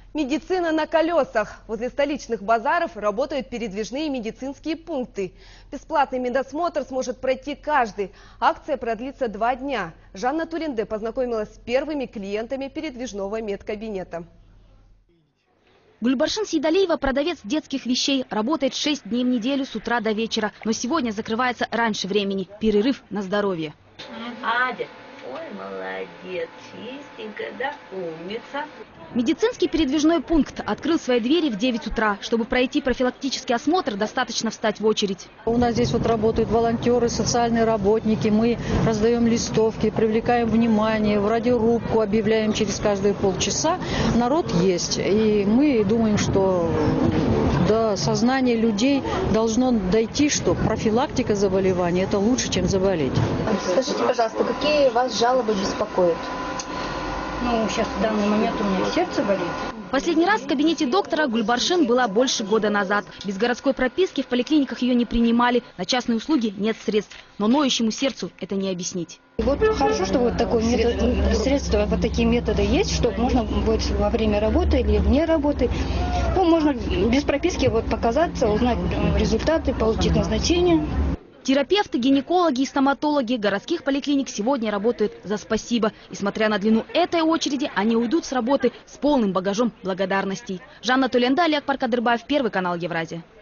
Медицина на колесах. Возле столичных базаров работают передвижные медицинские пункты. Бесплатный медосмотр сможет пройти каждый. Акция продлится 2 дня. Жанна Туренде познакомилась с первыми клиентами передвижного медкабинета. Гульбаршин Сейдалиева, продавец детских вещей, работает 6 дней в неделю с утра до вечера. Но сегодня закрывается раньше времени. Перерыв на здоровье. Адя, ой, молодец, чистенькая, да, умница. Медицинский передвижной пункт открыл свои двери в 9 утра. Чтобы пройти профилактический осмотр, достаточно встать в очередь. У нас здесь вот работают волонтеры, социальные работники. Мы раздаем листовки, привлекаем внимание, в радиорубку объявляем через каждые полчаса. Народ есть. И мы думаем, что до сознания людей должно дойти, что профилактика заболеваний – это лучше, чем заболеть. Скажите, пожалуйста, какие вас жалобы беспокоят? Ну, сейчас в данный момент у меня сердце болит. Последний раз в кабинете доктора Гульбаршин была больше года назад. Без городской прописки в поликлиниках ее не принимали. На частные услуги нет средств. Но ноющему сердцу это не объяснить. И вот хорошо, что вот такое средство, вот такие методы есть, что можно будет во время работы или вне работы, ну, можно без прописки вот показаться, узнать результаты, получить назначение. Терапевты, гинекологи и стоматологи городских поликлиник сегодня работают за спасибо. И смотря на длину этой очереди, они уйдут с работы с полным багажом благодарностей. Жанна Туренде, Олег Паркадырбаев, Первый канал Евразия.